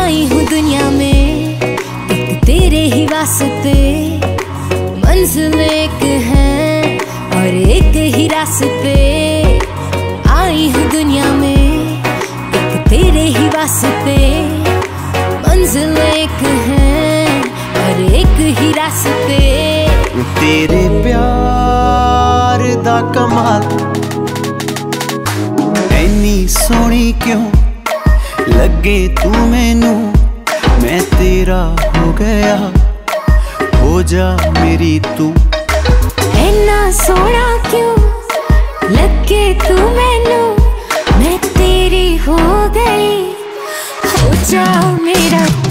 आई हूँ दुनिया में एक तेरे ही वास्ते, मंजिल एक है और एक ही रास्ते। आई हूँ दुनिया में एक तेरे ही वास्ते, मंजिल एक है और एक ही रास्ते। तेरे प्यार दा कमाल ऐनी सोहनी क्यों लगे तू मैनू, मैं तेरा हो गया, हो जा मेरी तू। ऐना सोहना क्यों लगे तू मैनू, मैं तेरी हो गई, हो जा मेरा।